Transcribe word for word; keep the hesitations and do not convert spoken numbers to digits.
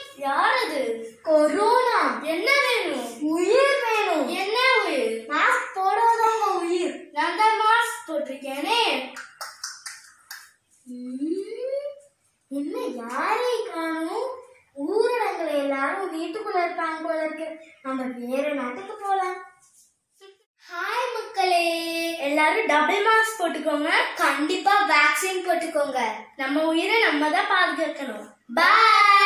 யார் அது? கொரோனா. என்ன வேணும்? உயிர் வேணும். என்ன உயிர்? மாஸ்க் போடாதவங்க உயிர். நான் தான் மாஸ்க் போட்டிருக்கேனே. என்ன யாரை காணும்? ஊரடங்குல எல்லாரும் வீட்டுக்குள்ள இருப்பாங்க போல இருக்கு. நம்ம வேற நாட்டுக்கு போலாம். ஹாய் மக்களே, எல்லாரும் டபுள் மாஸ்க் போட்டுக்கோங்க. கண்டிப்பா வேக்சின் போட்டுக்கோங்க. நம்ம உயிரை நம்ம தான் பாதுகாக்கணும். பாய்.